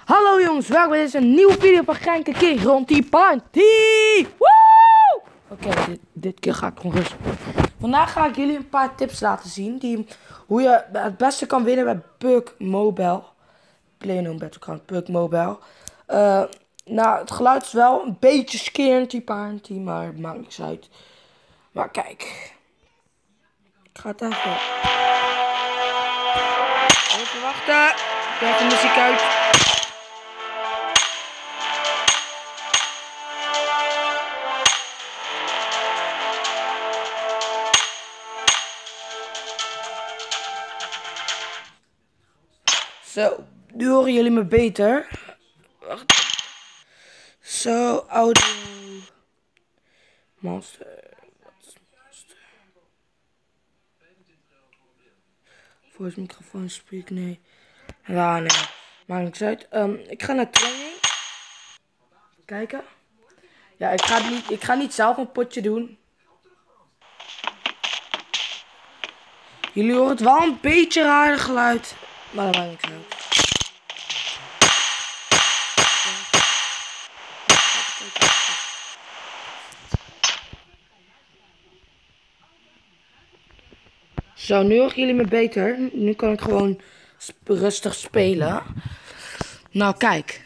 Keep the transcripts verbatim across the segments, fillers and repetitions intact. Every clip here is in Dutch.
Hallo jongens, welkom bij deze nieuwe video van Genk King rond die party. Woe! Oké, okay, dit, dit keer ga ik gewoon rustig. Vandaag ga ik jullie een paar tips laten zien die, hoe je het beste kan winnen bij P U B G Mobile. PlayerUnknown's Battlegrounds, P U B G Mobile. Uh, nou, het geluid is wel een beetje skerend die party, maar het maakt niks uit. Maar kijk, ik ga het even. Even wachten. Ik heb de muziek uit. Zo, nu horen jullie me beter. Wacht. Zo, audio. Monster. Monster. Voice microfoon, speak, nee. Ja, nee. Maakt niks uit. Um, ik ga naar training. Kijken. Ja, ik ga, niet, ik ga niet zelf een potje doen. Jullie horen het wel een beetje raar geluid. Maar dat maakt niks uit. Zo, nu horen jullie me beter. Nu kan ik gewoon sp rustig spelen. Nou, kijk.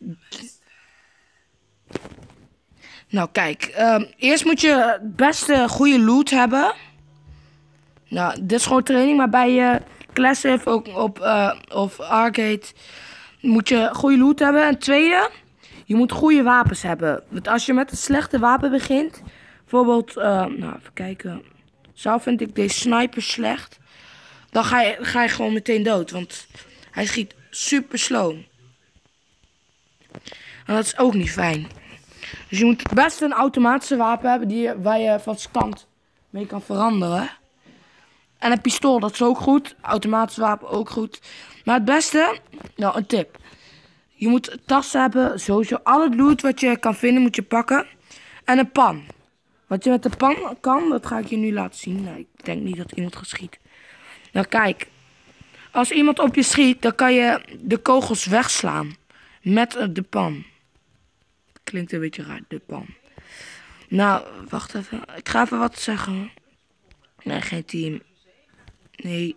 Nou, kijk. Um, eerst moet je het beste goede loot hebben. Nou, dit is gewoon training. Maar bij je Classic ook op, uh, of Arcade moet je goede loot hebben. En tweede, je moet goede wapens hebben. Want als je met een slechte wapen begint. Bijvoorbeeld, uh, nou, even kijken. Zelf vind ik deze sniper slecht. Dan ga je, ga je gewoon meteen dood. Want hij schiet super slow. En dat is ook niet fijn. Dus je moet het beste een automatische wapen hebben. Die, waar je van stand mee kan veranderen. En een pistool, dat is ook goed. Automatisch wapen ook goed. Maar het beste, nou een tip. Je moet tassen hebben. Sowieso al het loot wat je kan vinden moet je pakken. En een pan. Wat je met de pan kan, dat ga ik je nu laten zien. Nou, ik denk niet dat iemand geschiet. Nou kijk, als iemand op je schiet, dan kan je de kogels wegslaan. Met de pan. Klinkt een beetje raar, de pan. Nou, wacht even. Ik ga even wat zeggen. Nee, geen team. Nee.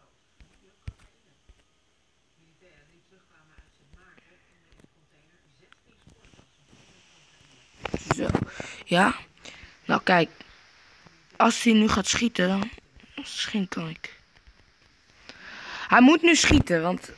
Zo. Ja. Nou kijk. Als hij nu gaat schieten, dan misschien kan ik. Hij moet nu schieten, want...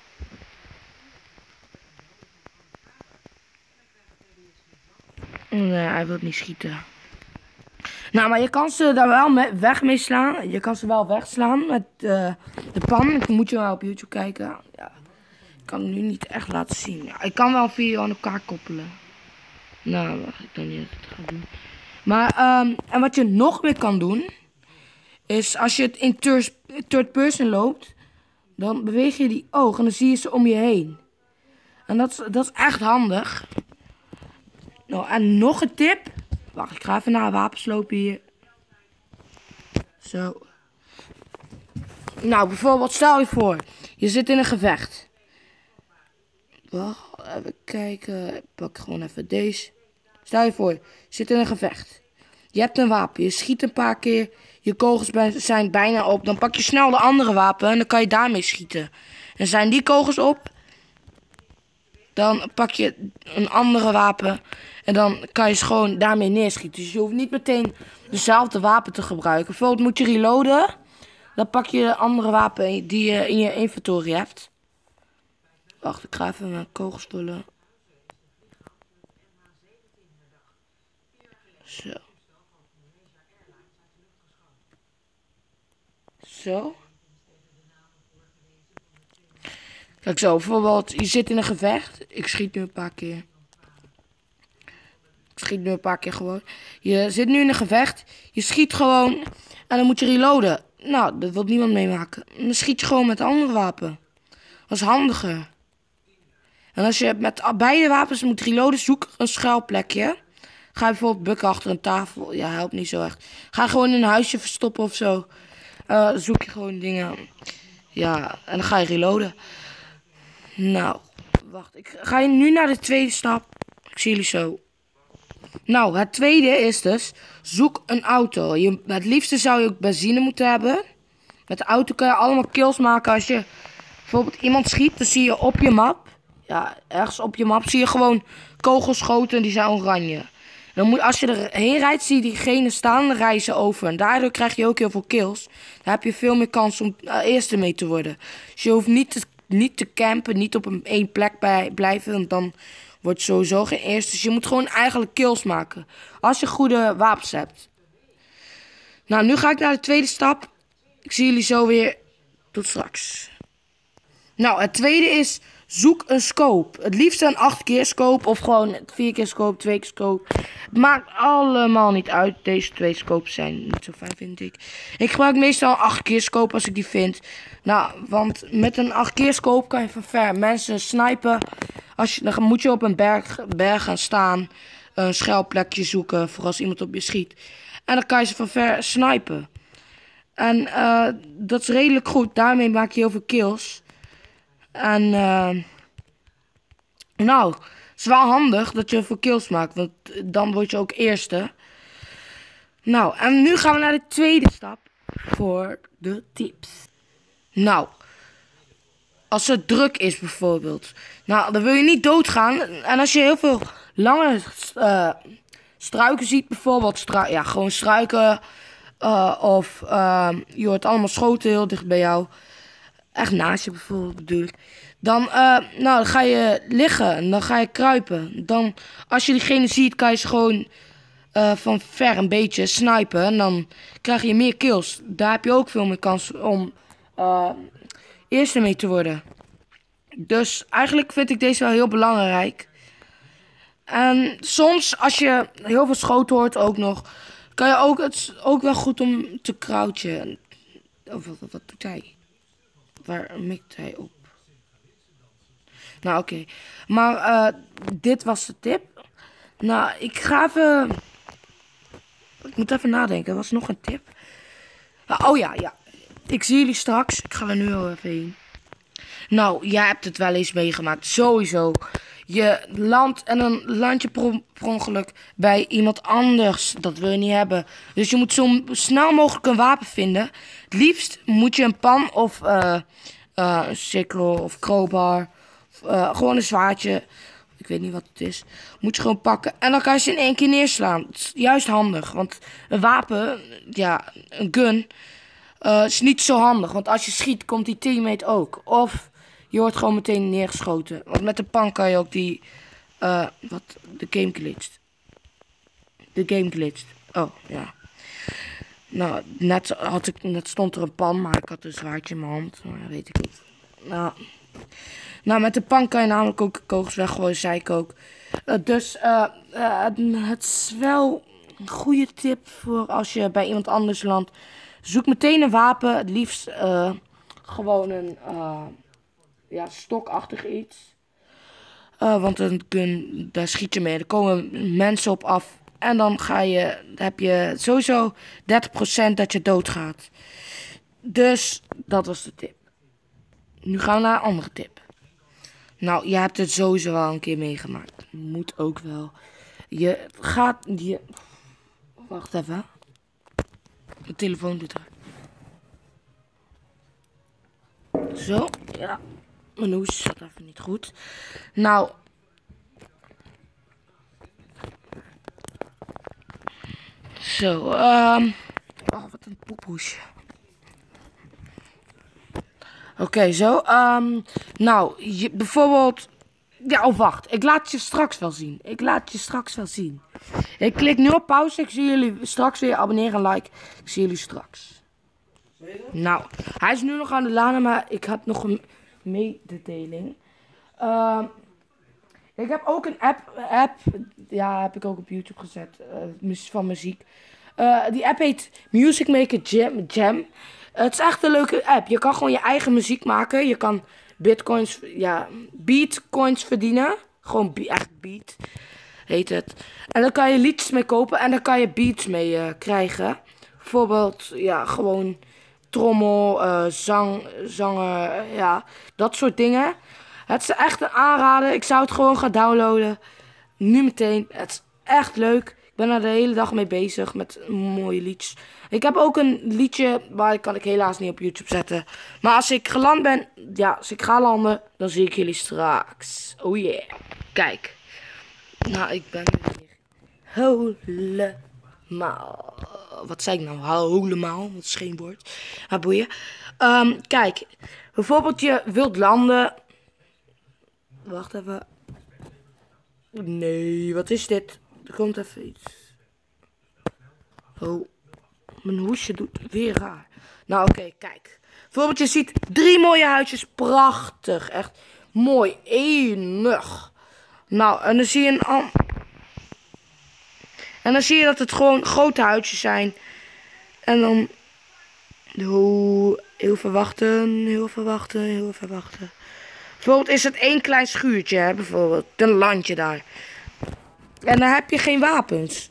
Nee, hij wil niet schieten. Nou, maar je kan ze daar wel mee, weg mee slaan. Je kan ze wel wegslaan met uh, de pan. Ik moet je wel op YouTube kijken. Ja. Ik kan het nu niet echt laten zien. Ja, ik kan wel een video aan elkaar koppelen. Nou, wacht, ik denk niet dat ik het ga doen. Maar, um, en wat je nog meer kan doen, is als je het in third, third person loopt, dan beweeg je die ogen en dan zie je ze om je heen. En dat is, dat is echt handig. Nou, en nog een tip. Wacht, ik ga even naar wapens lopen hier. Zo. Nou, bijvoorbeeld, stel je voor. Je zit in een gevecht. Wacht, even kijken. Ik pak gewoon even deze. Stel je voor, je zit in een gevecht. Je hebt een wapen, je schiet een paar keer. Je kogels zijn bijna op. Dan pak je snel de andere wapen en dan kan je daarmee schieten. En zijn die kogels op, dan pak je een andere wapen en dan kan je ze gewoon daarmee neerschieten. Dus je hoeft niet meteen dezelfde wapen te gebruiken. Bijvoorbeeld moet je reloaden. Dan pak je de andere wapen die je in je inventory hebt. Wacht, ik ga even mijn kogels vullen. Zo. Zo. Kijk zo, bijvoorbeeld, je zit in een gevecht. Ik schiet nu een paar keer. Ik schiet nu een paar keer gewoon. Je zit nu in een gevecht. Je schiet gewoon. En dan moet je reloaden. Nou, dat wil niemand meemaken. Dan schiet je gewoon met een andere wapen. Dat is handiger. En als je met beide wapens moet reloaden, zoek een schuilplekje. Ga je bijvoorbeeld bukken achter een tafel. Ja, helpt niet zo echt. Ga gewoon in een huisje verstoppen of zo. Uh, zoek je gewoon dingen. Ja, en dan ga je reloaden. Nou, wacht. Ik ga je nu naar de tweede stap. Ik zie jullie zo. Nou, het tweede is dus, zoek een auto. Je, het liefste zou je ook benzine moeten hebben. Met de auto kun je allemaal kills maken. Als je bijvoorbeeld iemand schiet, dan zie je op je map. Ja, ergens op je map zie je gewoon kogelschoten, die zijn oranje. Dan moet, als je erheen rijdt, zie je diegene staan, dan rij je ze over. En daardoor krijg je ook heel veel kills. Dan heb je veel meer kans om uh, eerste mee te worden. Dus je hoeft niet te, niet te campen, niet op een één plek bij, blijven, want dan wordt sowieso geen eerste. Dus je moet gewoon eigenlijk kills maken. Als je goede wapens hebt. Nou, nu ga ik naar de tweede stap. Ik zie jullie zo weer. Tot straks. Nou, het tweede is, zoek een scope. Het liefst een acht keer scope of gewoon vier keer scope, twee keer scope. Het maakt allemaal niet uit. Deze twee scopes zijn niet zo fijn, vind ik. Ik gebruik meestal een acht keer scope als ik die vind. Nou, want met een acht keer scope kan je van ver mensen snipen. Als je, dan moet je op een berg, berg gaan staan. Een schuilplekje zoeken voor als iemand op je schiet. En dan kan je ze van ver snipen. En uh, dat is redelijk goed. Daarmee maak je heel veel kills. En uh, nou, het is wel handig dat je veel kills maakt. Want dan word je ook eerste. Nou, en nu gaan we naar de tweede stap. Voor de tips. Nou, als het druk is bijvoorbeeld. Nou, dan wil je niet doodgaan. En als je heel veel lange uh, struiken ziet bijvoorbeeld. Stru ja, gewoon struiken. Uh, of uh, je hoort allemaal schoten heel dicht bij jou. Echt naast je bijvoorbeeld bedoel ik. Dan, uh, nou, dan ga je liggen en dan ga je kruipen. Dan, als je diegene ziet, kan je ze gewoon uh, van ver een beetje snipen. En dan krijg je meer kills. Daar heb je ook veel meer kans om uh, eerste mee te worden. Dus eigenlijk vind ik deze wel heel belangrijk. En soms, als je heel veel schoten hoort ook nog, kan je ook, het is ook wel goed om te crouchen. Of wat, wat doet hij? Waar mikt hij op? Nou, oké. Okay. Maar uh, dit was de tip. Nou, ik ga even... Ik moet even nadenken. Er was nog een tip. Uh, oh ja, ja. Ik zie jullie straks. Ik ga er nu al even heen. Nou, jij hebt het wel eens meegemaakt. Sowieso. Je landt en dan land je per ongeluk bij iemand anders. Dat wil je niet hebben. Dus je moet zo snel mogelijk een wapen vinden. Het liefst moet je een pan of uh, uh, een sikkel of crowbar. Of, uh, gewoon een zwaardje. Ik weet niet wat het is. Moet je gewoon pakken. En dan kan je ze in één keer neerslaan. Het is juist handig. Want een wapen, ja, een gun, uh, is niet zo handig. Want als je schiet, komt die teammate ook. Of je wordt gewoon meteen neergeschoten. Want met de pan kan je ook die... Uh, wat? De game glitcht. De game glitcht. Oh, ja. Nou, net, had ik, net stond er een pan, maar ik had een zwaardje in mijn hand. Maar dat weet ik niet. Nou, nou, met de pan kan je namelijk ook kogels weggooien, zei ik ook. Uh, dus uh, uh, het is wel een goede tip voor als je bij iemand anders landt. Zoek meteen een wapen. Het liefst uh, gewoon een... Uh, Ja, stokachtig iets. Uh, want een gun, daar schiet je mee. Er komen mensen op af. En dan ga je, heb je sowieso dertig procent dat je doodgaat. Dus dat was de tip. Nu gaan we naar een andere tip. Nou, je hebt het sowieso al een keer meegemaakt. Moet ook wel. Je gaat... Je... Wacht even. Mijn telefoon doet er. Zo, ja. Mijn hoes zat even niet goed. Nou. Zo, um. Oh, wat een poephoesje. Oké, okay, zo. Um, nou, je, bijvoorbeeld... Ja, oh wacht. Ik laat je straks wel zien. Ik laat je straks wel zien. Ik klik nu op pauze. Ik zie jullie straks weer. Abonneer en like. Ik zie jullie straks. Nou, hij is nu nog aan de laden, maar ik had nog een mededeling. Uh, ik heb ook een app, app. Ja, heb ik ook op YouTube gezet. Uh, van muziek. Uh, die app heet Music Maker Jam. Jam. Uh, het is echt een leuke app. Je kan gewoon je eigen muziek maken. Je kan bitcoins, ja, beatcoins verdienen. Gewoon be echt beat, heet het. En dan kan je liedjes mee kopen en dan kan je beats mee uh, krijgen. Bijvoorbeeld, ja, gewoon trommel, uh, zang, zanger, ja, dat soort dingen. Het is echt een aanrader. Ik zou het gewoon gaan downloaden. Nu meteen. Het is echt leuk. Ik ben er de hele dag mee bezig met mooie liedjes. Ik heb ook een liedje, maar dat kan ik helaas niet op YouTube zetten. Maar als ik geland ben, ja, als ik ga landen, dan zie ik jullie straks. Oh yeah. Kijk. Nou, ik ben weer helemaal. Wat zei ik nou? Helemaal. Dat is geen woord. Maar boeien. Um, kijk. Bijvoorbeeld je wilt landen. Wacht even. Nee, wat is dit? Er komt even iets. Oh. Mijn hoesje doet weer raar. Nou, oké, okay, kijk. Bijvoorbeeld, je ziet drie mooie huisjes. Prachtig. Echt mooi. Enig. Nou, en dan zie je een... En dan zie je dat het gewoon grote huisjes zijn. En dan... Oh, heel veel wachten, heel veel wachten, heel veel wachten. Bijvoorbeeld is het één klein schuurtje, hè, bijvoorbeeld. Een landje daar. En dan heb je geen wapens.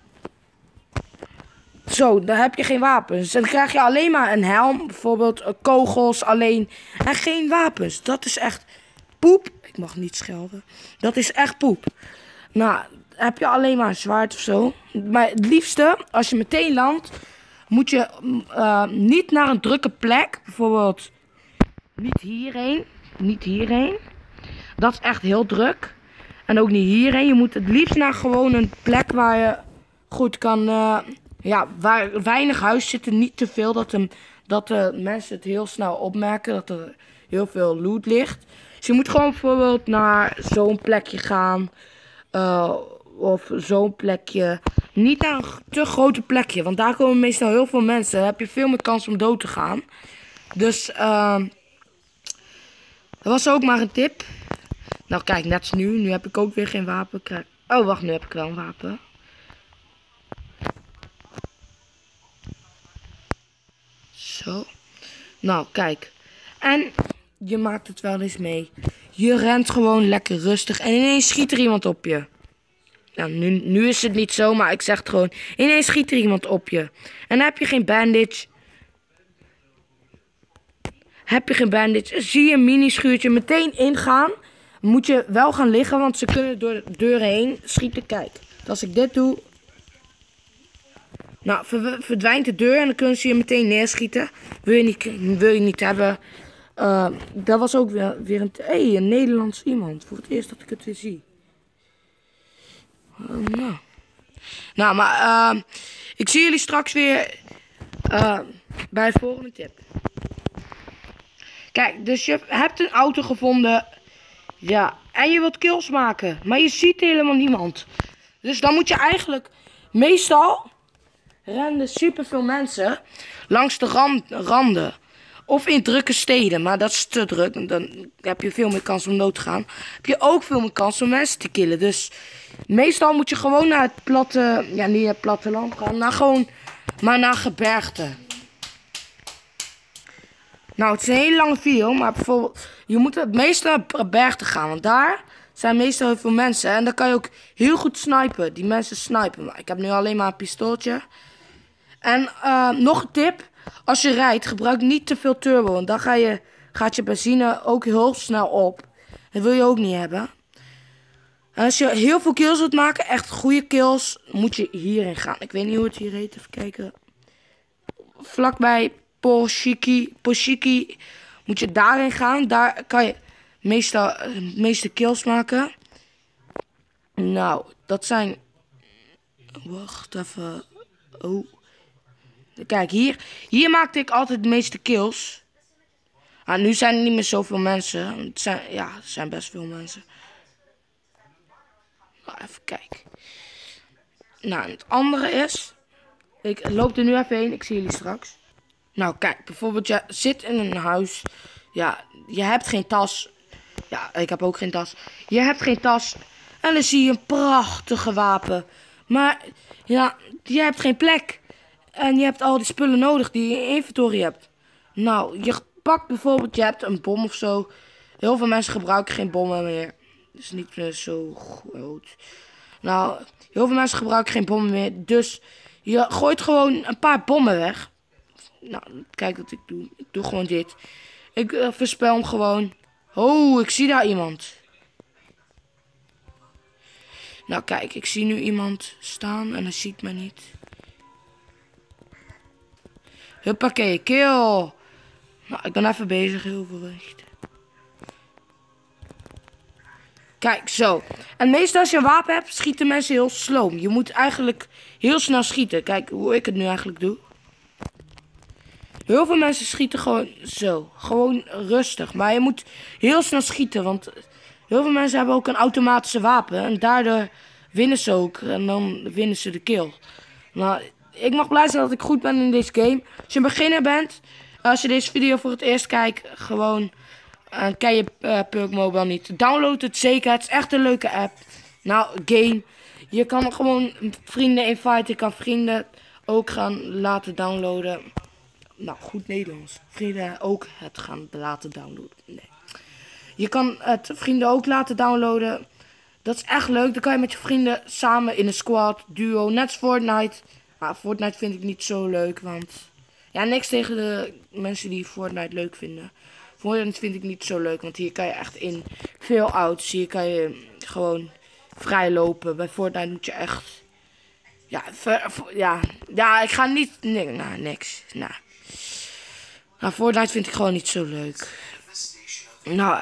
Zo, dan heb je geen wapens. En dan krijg je alleen maar een helm, bijvoorbeeld kogels alleen. En geen wapens. Dat is echt poep. Ik mag niet schelden. Dat is echt poep. Nou, heb je alleen maar een zwaard of zo. Maar het liefste, als je meteen landt, moet je uh, niet naar een drukke plek. Bijvoorbeeld niet hierheen. Niet hierheen. Dat is echt heel druk. En ook niet hierheen. Je moet het liefst naar gewoon een plek waar je goed kan... Uh, ja, waar weinig huis zitten. Niet te veel. Dat de, dat de mensen het heel snel opmerken. Dat er heel veel loot ligt. Dus je moet gewoon bijvoorbeeld naar zo'n plekje gaan. Uh, of zo'n plekje. Niet naar een te grote plekje. Want daar komen meestal heel veel mensen. Dan heb je veel meer kans om dood te gaan. Dus uh, dat was ook maar een tip. Nou kijk, net als nu. Nu heb ik ook weer geen wapen. Kijk. Oh wacht, nu heb ik wel een wapen. Zo. Nou kijk. En je maakt het wel eens mee. Je rent gewoon lekker rustig. En ineens schiet er iemand op je. Nou, nu, nu is het niet zo, maar ik zeg het gewoon. Ineens schiet er iemand op je. En dan heb je geen bandage. Heb je geen bandage. Zie je een mini-schuurtje meteen ingaan. Moet je wel gaan liggen, want ze kunnen door de deuren heen schieten. Kijk, als ik dit doe. Nou, verdwijnt de deur en dan kunnen ze je meteen neerschieten. Wil je niet, wil je niet hebben. Uh, dat was ook weer, weer een... Hé, hey, een Nederlands iemand. Voor het eerst dat ik het weer zie. Uh, nou. nou, maar uh, ik zie jullie straks weer uh, bij de volgende tip. Kijk, dus je hebt een auto gevonden. Ja, en je wilt kills maken. Maar je ziet helemaal niemand. Dus dan moet je eigenlijk... Meestal rennen superveel mensen langs de rand, randen. Of in drukke steden. Maar dat is te druk. Dan heb je veel meer kans om dood te gaan. Heb je ook veel meer kans om mensen te killen. Dus meestal moet je gewoon naar het platte... Ja, niet het platteland gaan. Naar gewoon... Maar naar gebergte. Nou, het is een hele lange video. Maar bijvoorbeeld... Je moet het meestal naar gebergte gaan. Want daar zijn meestal heel veel mensen. En dan kan je ook heel goed snipen. Die mensen snipen. Maar ik heb nu alleen maar een pistooltje. En uh, nog een tip. Als je rijdt, gebruik niet te veel turbo. Want dan ga je, gaat je benzine ook heel snel op. Dat wil je ook niet hebben. En als je heel veel kills wilt maken, echt goede kills, moet je hierin gaan. Ik weet niet hoe het hier heet. Even kijken. Vlakbij Poshiki. Poshiki moet je daarin gaan. Daar kan je meestal de meeste kills maken. Nou, dat zijn... Wacht even. Oh. Kijk, hier, hier maakte ik altijd de meeste kills. Ah, nu zijn er niet meer zoveel mensen. Het zijn, ja, er zijn best veel mensen. Nou, even kijken. Nou, het andere is... Ik loop er nu even heen, ik zie jullie straks. Nou, kijk, bijvoorbeeld je zit in een huis. Ja, je hebt geen tas. Ja, ik heb ook geen tas. Je hebt geen tas. En dan zie je een prachtige wapen. Maar, ja, je hebt geen plek. En je hebt al die spullen nodig die je in je inventory hebt. Nou, je pakt bijvoorbeeld, je hebt een bom of zo. Heel veel mensen gebruiken geen bommen meer. Dat is niet meer zo groot. Nou, heel veel mensen gebruiken geen bommen meer. Dus je gooit gewoon een paar bommen weg. Nou, kijk wat ik doe. Ik doe gewoon dit. Ik uh, verspel hem gewoon. Oh, ik zie daar iemand. Nou kijk, ik zie nu iemand staan en hij ziet me niet. Huppakee, kill. Nou, ik ben even bezig, heel veel recht. Kijk, zo. En meestal als je een wapen hebt, schieten mensen heel sloom. Je moet eigenlijk heel snel schieten. Kijk hoe ik het nu eigenlijk doe. Heel veel mensen schieten gewoon zo. Gewoon rustig. Maar je moet heel snel schieten. Want heel veel mensen hebben ook een automatische wapen. En daardoor winnen ze ook. En dan winnen ze de kill. Nou, ik mag blij zijn dat ik goed ben in deze game. Als je een beginner bent. Als je deze video voor het eerst kijkt. Gewoon. Uh, ken je uh, P U B G Mobile niet. Download het zeker. Het is echt een leuke app. Nou, game. Je kan gewoon vrienden inviten. Je kan vrienden ook gaan laten downloaden. Nou, goed Nederlands. Vrienden ook het gaan laten downloaden. Nee. Je kan het vrienden ook laten downloaden. Dat is echt leuk. Dan kan je met je vrienden samen in een squad, duo, net als Fortnite. Maar Fortnite vind ik niet zo leuk, want... Ja, niks tegen de mensen die Fortnite leuk vinden. Fortnite vind ik niet zo leuk, want hier kan je echt in veel outs. Hier kan je gewoon vrij lopen. Bij Fortnite moet je echt... Ja, ver, ja, ja, ik ga niet... Nee, nou, niks. Nou. Nou, Fortnite vind ik gewoon niet zo leuk. Nou,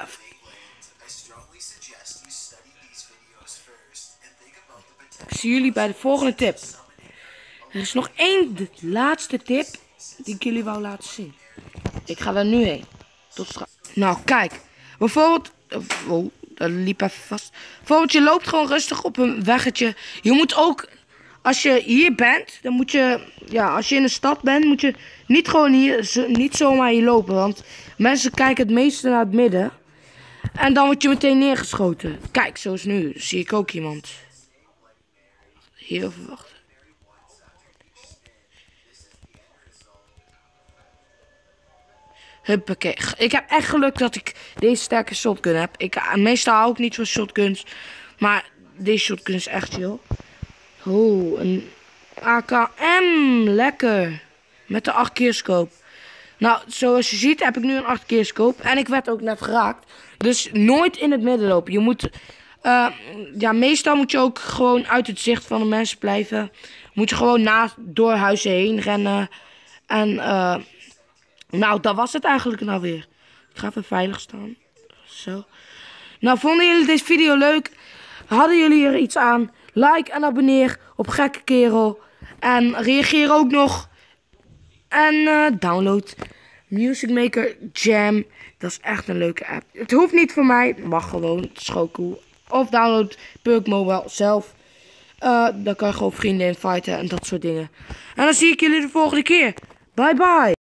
ik zie jullie bij de volgende tip. Er is nog één de laatste tip die ik jullie wou laten zien. Ik ga daar nu heen. Tot straks. Nou, kijk. Bijvoorbeeld... Oh, dat liep even vast. Bijvoorbeeld, je loopt gewoon rustig op een weggetje. Je moet ook... Als je hier bent, dan moet je... Ja, als je in de stad bent, moet je niet gewoon hier... Zo, niet zomaar hier lopen. Want mensen kijken het meeste naar het midden. En dan word je meteen neergeschoten. Kijk, zoals nu. Zie ik ook iemand. Heel veel wachten. Huppakee. Ik heb echt geluk dat ik deze sterke shotgun heb. Ik, meestal hou ik niet van shotguns. Maar deze shotgun is echt chill. Oh, een A K M. Lekker. Met de acht keer scope. Nou, zoals je ziet heb ik nu een acht keer scope. En ik werd ook net geraakt. Dus nooit in het midden lopen. Je moet... Uh, ja, meestal moet je ook gewoon uit het zicht van de mensen blijven. Moet je gewoon naast door huizen heen rennen. En... Uh, Nou, dat was het eigenlijk nou weer. Ik ga even veilig staan. Zo. Nou, vonden jullie deze video leuk? Hadden jullie er iets aan? Like en abonneer op Gekke Kerel. En reageer ook nog. En uh, download Music Maker Jam. Dat is echt een leuke app. Het hoeft niet voor mij. Mag gewoon. Het is gewoon cool. Of download P U B G Mobile zelf. Uh, dan kan je gewoon vrienden inviten en dat soort dingen. En dan zie ik jullie de volgende keer. Bye bye.